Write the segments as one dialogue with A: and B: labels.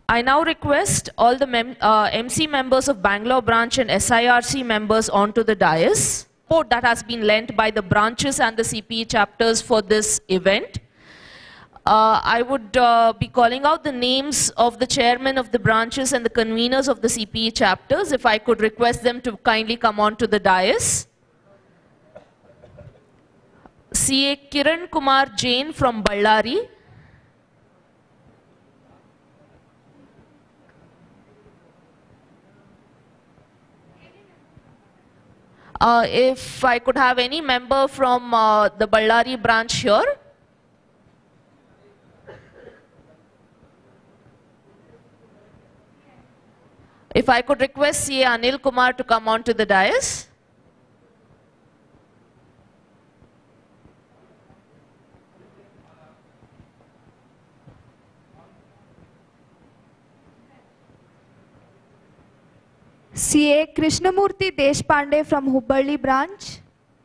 A: I now request all the MC members of Bangalore branch and SIRC members onto the dais. Support that has been lent by the branches and the CPE chapters for this event. I would be calling out the names of the chairmen of the branches and the conveners of the CPE chapters. If I could request them to kindly come on to the dais. CA Kiran Kumar Jain from Ballari. If I could have any member from the Ballari branch here. If I could request CA Anil Kumar to come on to the dais.
B: CA Krishnamurthy Deshpande from Hubballi branch.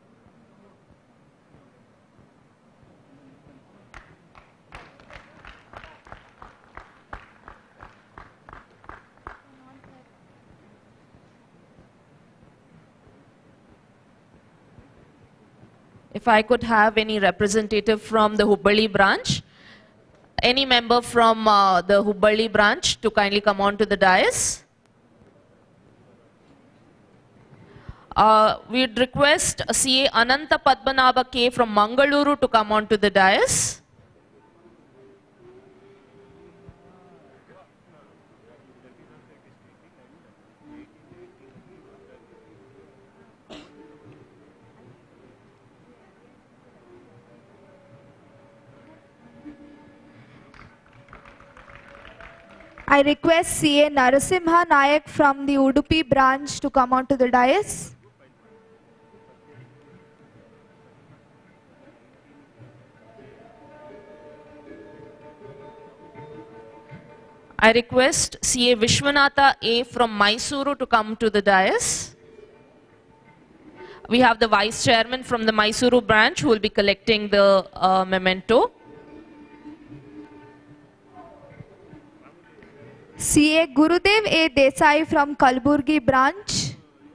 A: If I could have any representative from the Hubballi branch, any member from the Hubballi branch to kindly come on to the dais. We'd request CA Ananta Padmanabha K from Mangaluru to come on to the dais.
B: I request CA Narasimha Nayak from the Udupi branch to come on to the dais.
A: I request CA Vishwanatha A from Mysuru to come to the dais. We have the Vice Chairman from the Mysuru branch who will be collecting the memento.
B: CA Gurudev A Desai from Kalburgi branch.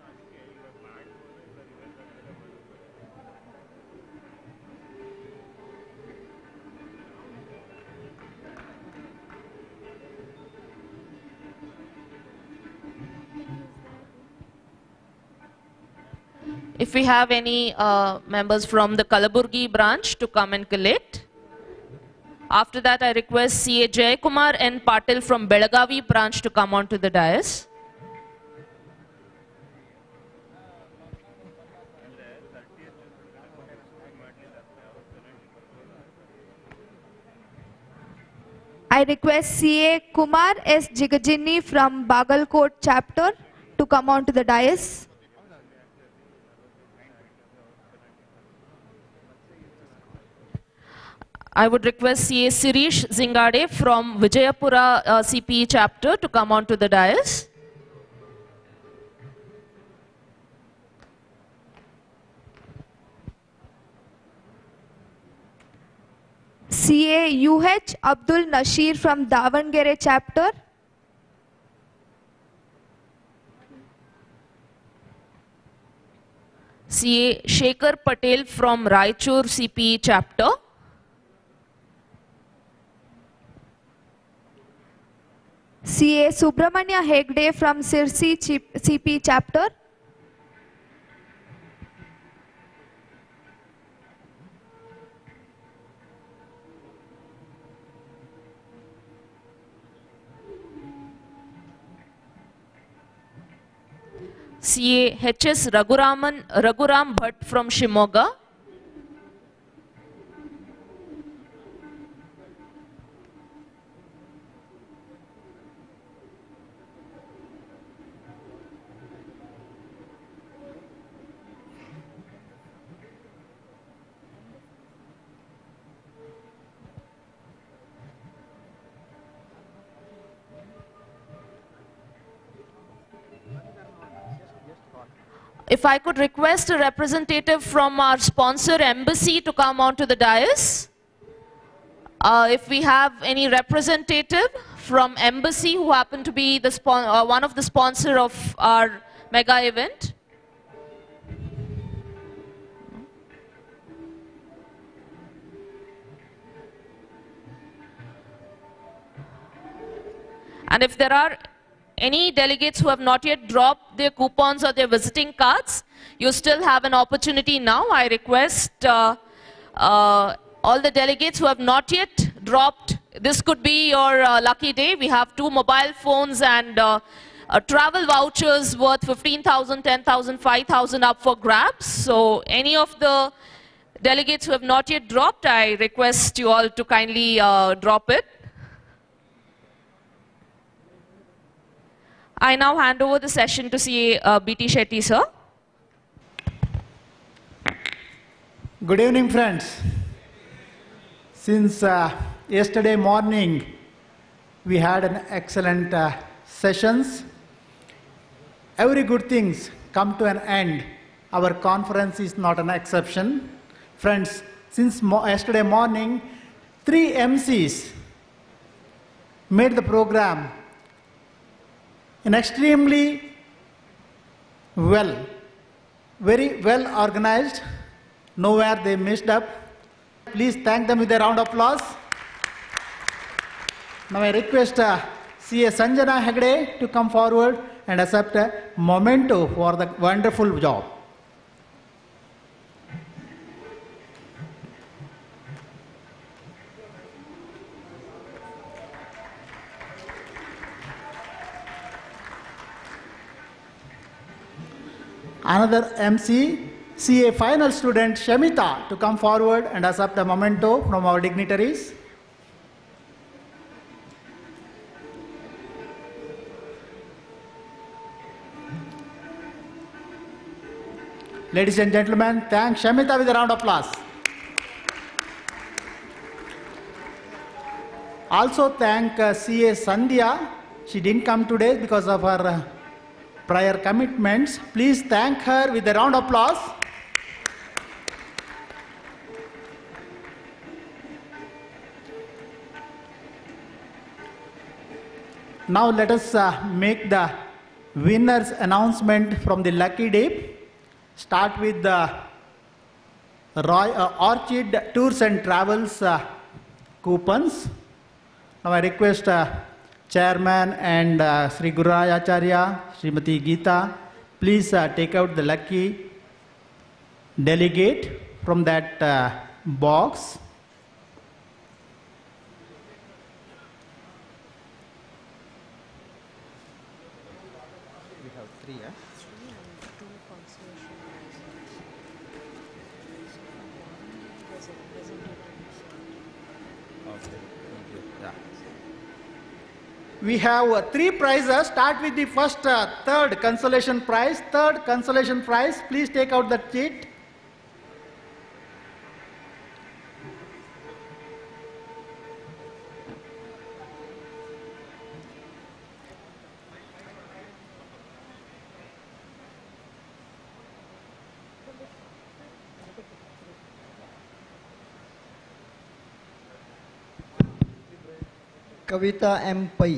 A: If we have any members from the Kalaburgi branch to come and collect. After that, I request CA Jayakumar N. Patil from Belagavi branch to come on to the dais.
B: I request CA Kumar S. Jigajini from Bagalkot chapter to come on to the dais.
A: I would request CA Sirish Zingade from Vijayapura CPE chapter to come on to the dais.
B: CA UH Abdul Nasheer from Davangere chapter.
A: CA Shekhar Patel from Raichur CPE chapter.
B: CA Subramanya Hegde from Sirsi CP chapter.
A: CA HS Raghuram Bhatt from Shimoga. If I could request a representative from our sponsor embassy to come onto the dais. If we have any representative from embassy who happen to be the one of the sponsor of our mega event. And if there are any delegates who have not yet dropped their coupons or their visiting cards, you still have an opportunity now. I request all the delegates who have not yet dropped, this could be your lucky day. We have 2 mobile phones and travel vouchers worth 15,000, 10,000, 5,000 up for grabs. So any of the delegates who have not yet dropped, I request you all to kindly drop it. I now hand over the session to CA B.T. Shetty, sir.
C: Good evening, friends. Since yesterday morning, we had an excellent sessions. Every good things come to an end. Our conference is not an exception. Friends, since yesterday morning, 3 MCs made the program in extremely well, very well organized. Nowhere they messed up. Please thank them with a round of applause. Now I request CA Sanjana Hegde to come forward and accept a memento for the wonderful job. Another MC, CA final student Shamita to come forward and accept the memento from our dignitaries. Ladies and gentlemen, thank Shamita with a round of applause. Also thank CA Sandhya. She didn't come today because of her prior commitments. Please thank her with a round of applause. Now let us make the winners announcement from the lucky dip. Start with the Orchid Tours and Travels coupons. Now I request Chairman and Sri Gururaj Acharya, Srimati Geeta, please take out the lucky delegate from that box. We have 3, yeah? We have 3 prizes. Start with the first, third consolation prize. Third consolation prize, please take out the sheet.
D: Kavita M. Pai.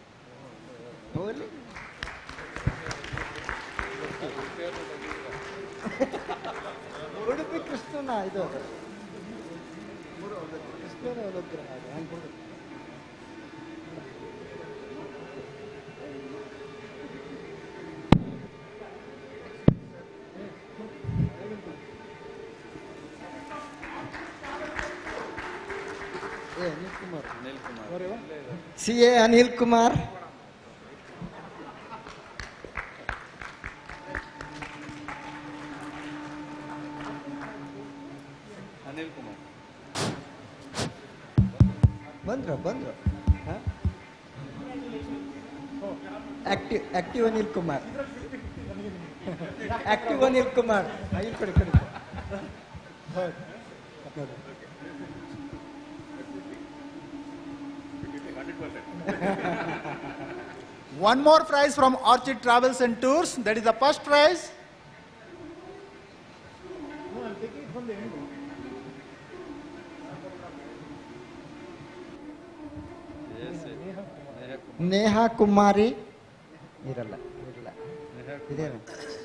D: CA Anil Kumar.
E: Anil Kumar.
D: Bandra. Huh? Active Anil Kumar. Active Anil Kumar.
C: One more prize from Orchid Travels and Tours. That is the first prize.
D: Neha ಕುಮಾರಿ ಇರಲ್ಲ ಇರಲ್ಲ ಇದೇನು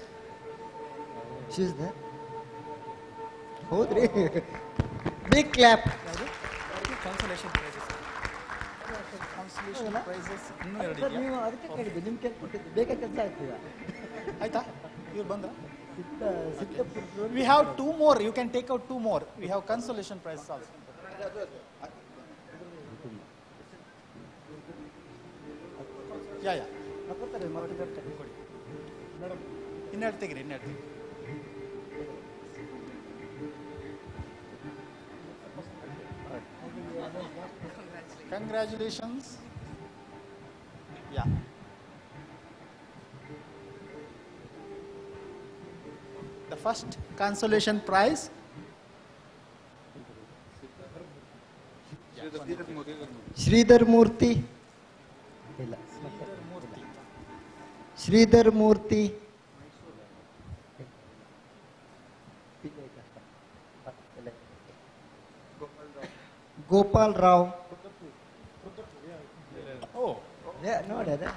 D: she's the ಹೌದ್ರಿ big clap
C: consolation prizes ಇನ್ನೂ ಎರಡು ಇದೆಯಾ?
D: ನೀವು ಅದಕ್ಕೆ ಕೇಳಿದ್ದು ನಿಮ್ಗೆ ಕೇಳ್ಕೊಟ್ಟಿದ್ದು ಬೇಗ ಕೆಲಸ ಆಗ್ತೀವ
C: ಆಯ್ತಾ ಇವ್ರು ಬಂದ್ರ?
D: Siddapura
C: We have two more. You can take out two more. We have consolation prizes also. Yeah.
D: ಬರ್ತಾರೆ ಮತ್ತೆ ಬರ್ತಾರೆ
C: ಇನ್ನೆರಡು ತೆಗಿರಿ, ಇನ್ನೆರಡು ತೆಗಿರಿ. Congratulations. Yeah. The first consolation prize.
D: Sridhar ಮೂರ್ತಿ ಇಲ್ಲ ಶ್ರೀಧರ್ ಮೂರ್ತಿ ಗೋಪಾಲ್ ರಾವ್
C: Oh,
D: ನೋಡಿ ಅದೇ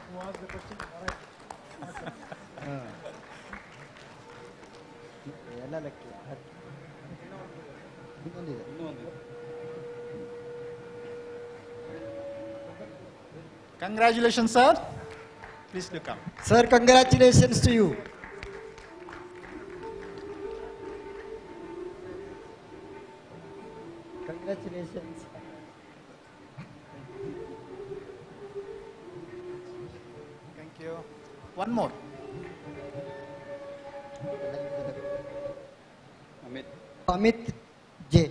D: ಎಲ್ಲ ಲೆಕ್ಕ ಇನ್ನೊಂದಿದೆ
C: congratulations, sir. Please do come.
D: Sir congratulations to you congratulations
C: Thank you. One more.
D: Amit J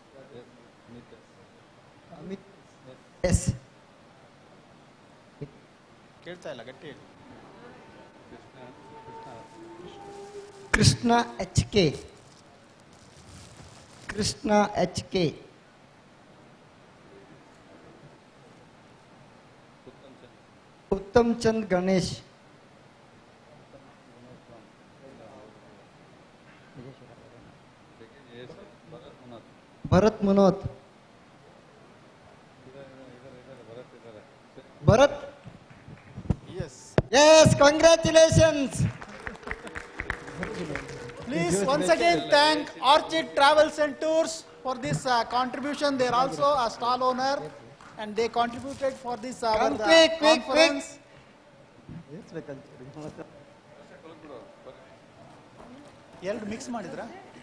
D: Amit S
C: ಕೇಳ್ತಾ ಇಲ್ಲ, ಗಟ್ಟಿ ಹೇಳಿ.
D: Krishna H K Krishna H K Uttam Chand Ganesh Bharat Munot Bharat
C: Yes.
D: Yes congratulations
C: Please once again thank Orchid Travels and Tours for this contribution. They are also a stall owner and they contributed for this our
D: Quick.
C: conference. ಎರಡು mix ಮಾಡಿದ್ರ?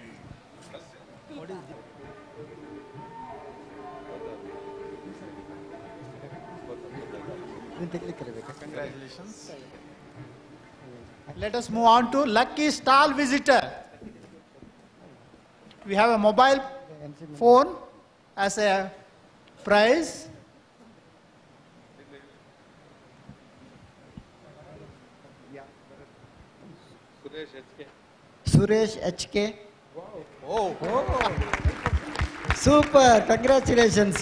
C: Congratulations. Let us move on to lucky stall visitor. We have a mobile phone as a prize.
D: Suresh H K
C: Oh,
D: super congratulations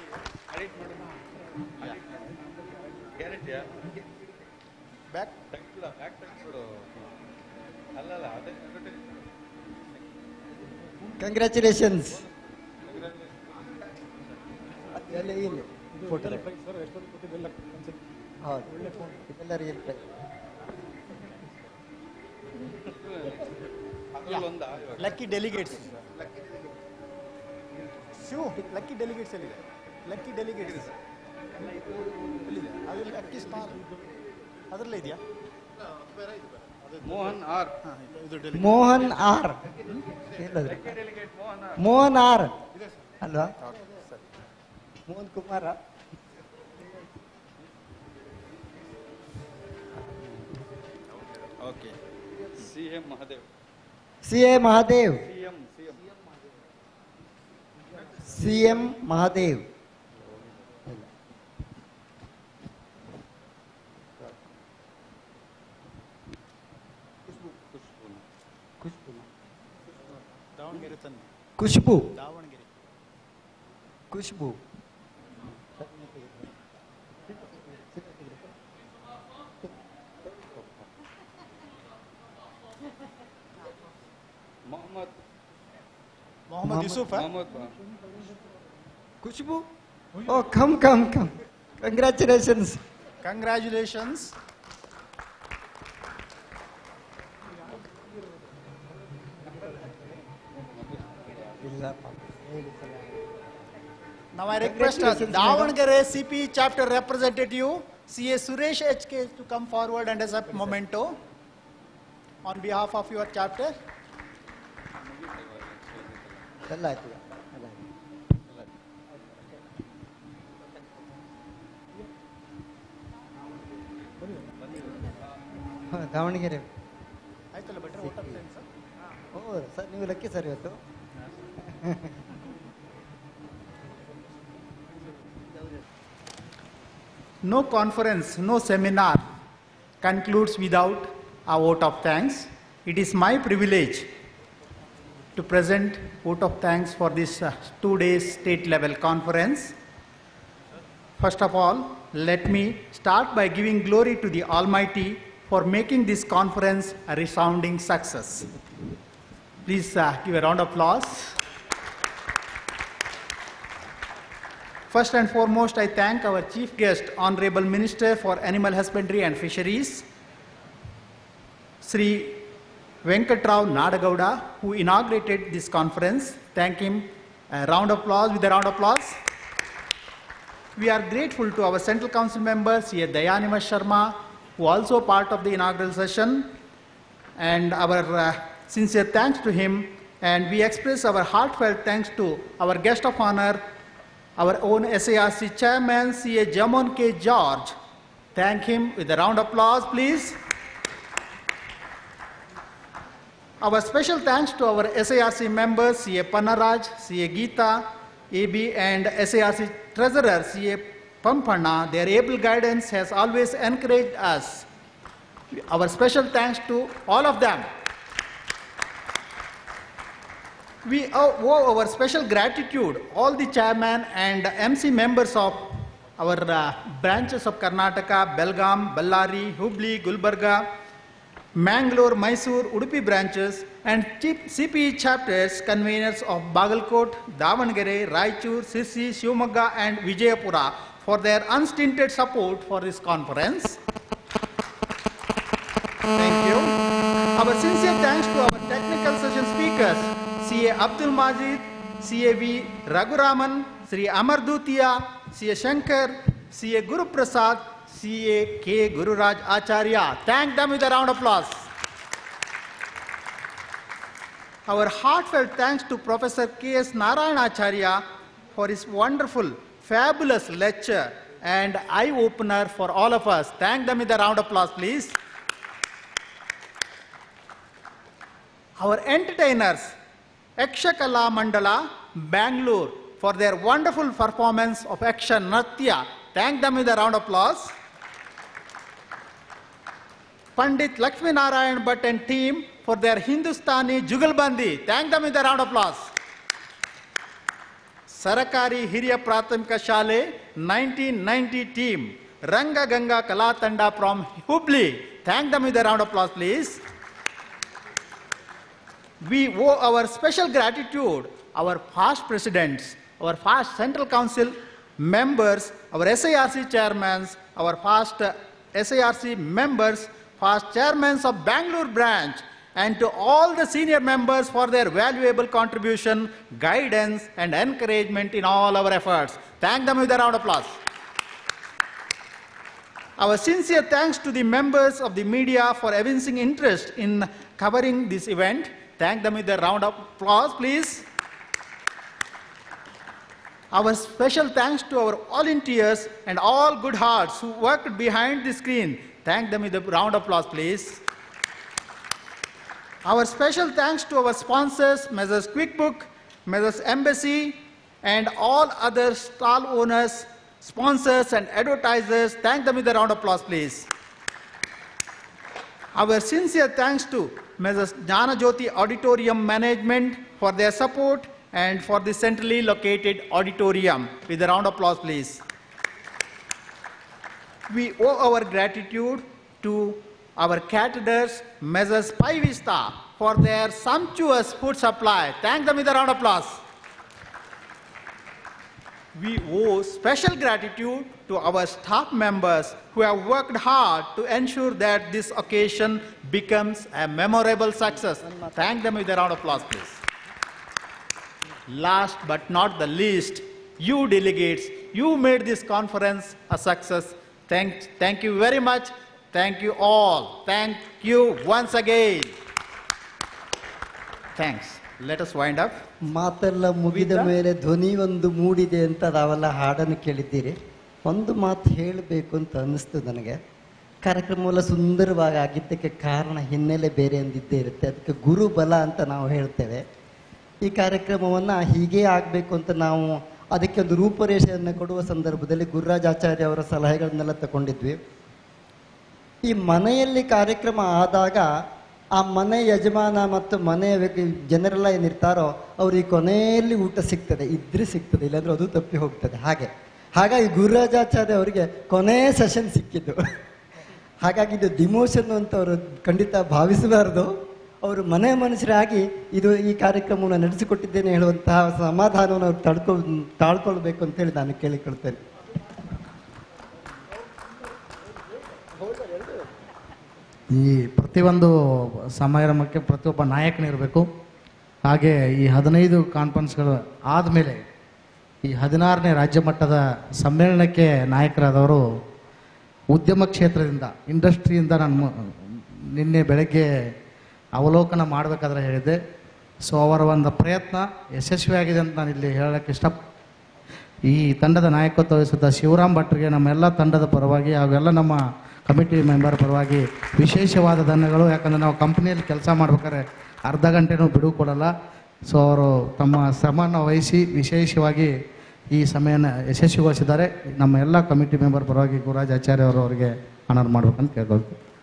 C: back.
D: Congratulations ಇಲ್ಲಿ photo ಹೌದು ಇದೆಲ್ಲ real prize
C: Lucky delegates. Few lucky delegates ಎಲ್ಲಿದೆ? Lucky delegates. ಎಲ್ಲಿದೆ? ಅದು lucky star. ಅದರಲ್ಲೇ ಇದೆಯಾ?
E: Mohan R
C: ಇದು delegate.
D: Mohan R ಇಲ್ಲದ್ರಿ ಮೋಹನ್ ಆರ್ ಅಲ್ವಾ Mohan Kumara
C: Okay.
E: CM Mahadev
D: C A Mahadev
E: CM
D: C M Mahadev
C: Davanagere ತನ್ನ.
D: Khushbu
C: Davanagere.
D: Khushbu
E: Mohammed
C: Mohammed Yusuf.
E: Mohammed
D: Khushbu oh come congratulations
C: Congratulations. Now I request Davangere CP chapter representative, CA Suresh HK, to come forward and accept memento on behalf of your chapter.
D: Davanagere
C: ಆಯ್ತಲ್ಲ ಭಟ್ರೆ, vote of thanks, sir.
D: Oh sir ನೀವು lucky sir ಇವತ್ತು.
C: No conference, no seminar concludes without a vote of thanks. It is my privilege to present vote of thanks for this 2 days state level conference. First of all, let me start by giving glory to the Almighty for making this conference a resounding success. Please give a round of applause. First and foremost, I thank our chief guest, Honorable Minister for Animal Husbandry and Fisheries, Sri Venkatrao Nadagowda, who inaugurated this conference. Thank him. A round of applause, with a round of applause. We are grateful to our Central Council member, C.A. Dayanima Sharma, who also part of the inaugural session, and our sincere thanks to him. And we express our heartfelt thanks to our guest of honor, our own SARC chairman, C.A. Jamon K. George. Thank him with a round of applause, please. Our special thanks to our SARC members, C.A. Panaraj, C.A. Geeta, AB, and SARC treasurer, C.A. Pampanna. Their able guidance has always encouraged us. Our special thanks to all of them. We owe our special gratitude all the chairman and MC members of our branches of Karnataka, Belgaum, Ballari, Hubli, Gulbarga, Mangalore, Mysore, Udupi branches, and CPE chapters, conveners of Bagalkot, Davangere, Raichur, Sirsi, Shivamogga, and Vijayapura for their unstinted support for this conference. Thank you. Our sincere thanks to our technical session speakers, C.A. Abdul Majid, C.A.V. Raghuraman, Sri Amar Dutia, C.A. Shankar, C.A. Guru Prasad, C.A. K. Gururaj Acharya. Thank them with a round of applause. Our heartfelt thanks to Professor K.S. Narayana Acharya for his wonderful, fabulous lecture and eye-opener for all of us. Thank them with a round of applause, please. Our entertainers, Yakshakala Mandala, Bangalore, for their wonderful performance of Yaksha Natya. Thank them with a round of applause. Pandit Lakshmi Narayan Bhatt and team for their Hindustani Jugalbandi. Thank them with a round of applause. Sarakari Hiriya Prathamika Shale 1990 team, Ranga Ganga Kalatanda from Hubli. Thank them with a round of applause, please. We owe our special gratitude our past presidents, our past Central Council members, our SARC chairmen, our past SARC members, past chairmen of Bangalore branch, and to all the senior members for their valuable contribution, guidance, and encouragement in all our efforts. Thank them with a round of applause. Our sincere thanks to the members of the media for evincing interest in covering this event. Thank them with a round of applause, please. Our special thanks to our volunteers and all good hearts who worked behind the screen. Thank them with a round of applause, please. Our special thanks to our sponsors, Messrs. QuickBook, Messrs. Embassy, and all other stall owners, sponsors, and advertisers. Thank them with a round of applause, please. Our sincere thanks to Messrs. Jnana Jyoti Auditorium Management for their support and for the centrally located auditorium. With a round of applause, please. We owe our gratitude to our caterers, Messrs. Pai Vista, for their sumptuous food supply. Thank them with a round of applause. we owe special gratitude to our staff members who have worked hard to ensure that this occasion becomes a memorable success. Thank them with a round of applause, please. Last but not the least, you delegates, you made this conference a success. Thank you very much. Thank you all. Thank you once again. Thanks. Let us wind up.
D: ಮಾತೆಲ್ಲ ಮುಗಿದ ಮೇಲೆ ಧ್ವನಿ ಒಂದು ಮೂಡಿದೆ ಅಂತ ನಾವೆಲ್ಲ ಹಾಡನ್ನು ಕೇಳಿದ್ದೀರಿ. ಒಂದು ಮಾತು ಹೇಳಬೇಕು ಅಂತ ಅನ್ನಿಸ್ತು ನನಗೆ. ಕಾರ್ಯಕ್ರಮವೆಲ್ಲ ಸುಂದರವಾಗಿ ಆಗಿದ್ದಕ್ಕೆ ಕಾರಣ ಹಿನ್ನೆಲೆ ಬೇರೆ ಅಂದಿದ್ದೇ ಇರುತ್ತೆ. ಅದಕ್ಕೆ ಗುರುಬಲ ಅಂತ ನಾವು ಹೇಳ್ತೇವೆ. ಈ ಕಾರ್ಯಕ್ರಮವನ್ನು ಹೀಗೇ ಆಗಬೇಕು ಅಂತ ನಾವು ಅದಕ್ಕೆ ಒಂದು ರೂಪರೇಷೆಯನ್ನು ಕೊಡುವ ಸಂದರ್ಭದಲ್ಲಿ ಗುರುರಾಜ್ ಆಚಾರ್ಯ ಅವರ ಸಲಹೆಗಳನ್ನೆಲ್ಲ ತಗೊಂಡಿದ್ವಿ. ಈ ಮನೆಯಲ್ಲಿ ಕಾರ್ಯಕ್ರಮ ಆದಾಗ ಆ ಮನೆ ಯಜಮಾನ ಮತ್ತು ಮನೆಯ ಜನರೆಲ್ಲ ಏನಿರ್ತಾರೋ ಅವ್ರಿಗೆ ಕೊನೆಯಲ್ಲಿ ಊಟ ಸಿಗ್ತದೆ, ಇದ್ರೆ ಸಿಗ್ತದೆ, ಇಲ್ಲಾಂದ್ರೆ ಅದು ತಪ್ಪಿ ಹೋಗ್ತದೆ. ಹಾಗಾಗಿ ಗುರುರಾಜಾಚಾರ್ಯ ಅವರಿಗೆ ಕೊನೆಯ ಸೆಷನ್ ಸಿಕ್ಕಿದ್ದು. ಹಾಗಾಗಿ ಇದು ಡಿಮೋಷನ್ ಅಂತ ಅವರು ಖಂಡಿತ ಭಾವಿಸಬಾರ್ದು. ಅವರು ಮನೆ ಮನುಷ್ಯರಾಗಿ ಈ ಕಾರ್ಯಕ್ರಮವನ್ನು ನಡೆಸಿಕೊಟ್ಟಿದ್ದೇನೆ ಹೇಳುವಂತಹ ಸಮಾಧಾನವನ್ನು ಅವ್ರು ತಾಳ್ಕೊಳ್ಬೇಕು ಅಂತೇಳಿ ನಾನು ಕೇಳಿಕೊಳ್ತೇನೆ.
F: ಈ ಪ್ರತಿಯೊಂದು ಸಮಾರಂಭಕ್ಕೆ ಪ್ರತಿಯೊಬ್ಬ ನಾಯಕನಿರಬೇಕು. ಹಾಗೆ ಈ 15 ಕಾನ್ಫರೆನ್ಸ್ಗಳು ಆದಮೇಲೆ ಈ 16ನೇ ರಾಜ್ಯ ಮಟ್ಟದ ಸಮ್ಮೇಳನಕ್ಕೆ ನಾಯಕರಾದವರು ಉದ್ಯಮ ಕ್ಷೇತ್ರದಿಂದ, ಇಂಡಸ್ಟ್ರಿಯಿಂದ ನಾನು ನಿನ್ನೆ ಬೆಳಗ್ಗೆ ಅವಲೋಕನ ಮಾಡಬೇಕಾದ್ರೆ ಹೇಳಿದ್ದೆ. ಸೊ ಅವರ ಒಂದು ಪ್ರಯತ್ನ ಯಶಸ್ವಿಯಾಗಿದೆ ಅಂತ ನಾನು ಇಲ್ಲಿ ಹೇಳೋಕ್ಕೆ ಈ ತಂಡದ ನಾಯಕತ್ವ ವಹಿಸಿದ ಶಿವರಾಮ್ ಭಟ್ರಿಗೆ ನಮ್ಮೆಲ್ಲ ತಂಡದ ಪರವಾಗಿ ಹಾಗೂ ಎಲ್ಲ ನಮ್ಮ ಕಮಿಟಿ ಮೆಂಬರ್ ಪರವಾಗಿ ವಿಶೇಷವಾದ ಧನ್ಯಗಳು. ಯಾಕಂದರೆ ನಾವು ಕಂಪ್ನಿಯಲ್ಲಿ ಕೆಲಸ ಮಾಡ್ಬೇಕಾದ್ರೆ ಅರ್ಧ ಗಂಟೆನೂ ಬಿಡುವು ಕೊಡಲ್ಲ. ಸೊ ಅವರು ತಮ್ಮ ಶ್ರಮವನ್ನು ವಹಿಸಿ ವಿಶೇಷವಾಗಿ ಈ ಸಮಯನ ಯಶಸ್ವಿಗೊಳಿಸಿದ್ದಾರೆ. ನಮ್ಮ ಎಲ್ಲ ಕಮಿಟಿ ಮೆಂಬರ್ ಪರವಾಗಿ ಗುರುರಾಜ್ ಆಚಾರ್ಯ ಅವರಿಗೆ ಆನರ್ ಮಾಡ್ಬೇಕಂತ ಕೇಳ್ಕೊಳ್ತೀವಿ.